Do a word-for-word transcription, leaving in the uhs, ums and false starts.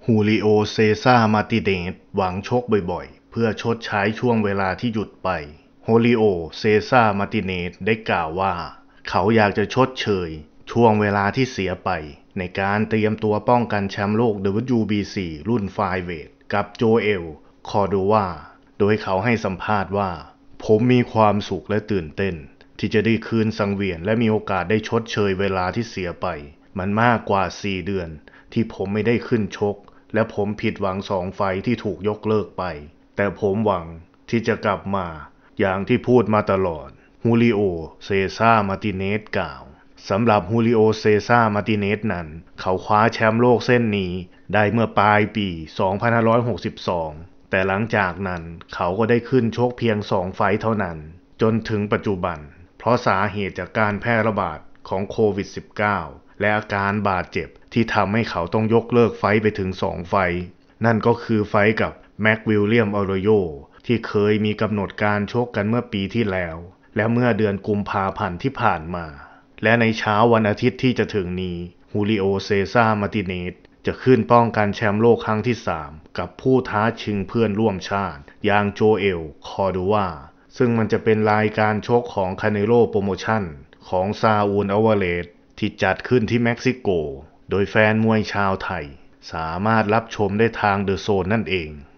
ฮูลิโอ เซซ่า มาร์ติเนสหวังชกบ่อยๆเพื่อชดใช้ช่วงเวลาที่หยุดไปฮูลิโอ เซซ่า มาร์ติเนสได้กล่าวว่าเขาอยากจะชดเชยช่วงเวลาที่เสียไปในการเตรียมตัวป้องกันแชมป์โลก ดับเบิลยู บี ซี รุ่นไฟว์เวทกับโจเอล คอร์โดวาโดยเขาให้สัมภาษณ์ว่าผมมีความสุขและตื่นเต้นที่จะได้คืนสังเวียนและมีโอกาสได้ชดเชยเวลาที่เสียไปมันมากกว่าสี่เดือนที่ผมไม่ได้ขึ้นชกและผมผิดหวังสองไฟท์ที่ถูกยกเลิกไปแต่ผมหวังที่จะกลับมาอย่างที่พูดมาตลอดฮูลิโอ เซซ่า มาร์ติเนสกล่าวสำหรับฮูลิโอ เซซ่า มาร์ติเนสนั้นเขาคว้าแชมป์โลกเส้นนี้ได้เมื่อปลายปี สองพันห้าร้อยหกสิบสอง แต่หลังจากนั้นเขาก็ได้ขึ้นชกเพียงสองไฟท์เท่านั้นจนถึงปัจจุบันเพราะสาเหตุจากการแพร่ระบาดของโควิด สิบเก้า และอาการบาดเจ็บที่ทำให้เขาต้องยกเลิกไฟท์ไปถึงสองไฟท์นั่นก็คือไฟท์กับแม็กวิลเลียม ออโรโยที่เคยมีกำหนดการชกกันเมื่อปีที่แล้วและเมื่อเดือนกุมภาพันธ์ที่ผ่านมาและในเช้าวันอาทิตย์ที่จะถึงนี้ฮูลิโอ เซซ่า มาร์ติเนสจะขึ้นป้องกันแชมป์โลกครั้งที่สามกับผู้ท้าชิงเพื่อนร่วมชาติอย่างโจเอล คอร์โดวาซึ่งมันจะเป็นรายการชกของคาเนโรโปรโมชั่นของซาอูล อัลวาเรซที่จัดขึ้นที่เม็กซิโกโดยแฟนมวยชาวไทยสามารถรับชมได้ทางเดอะโซนนั่นเอง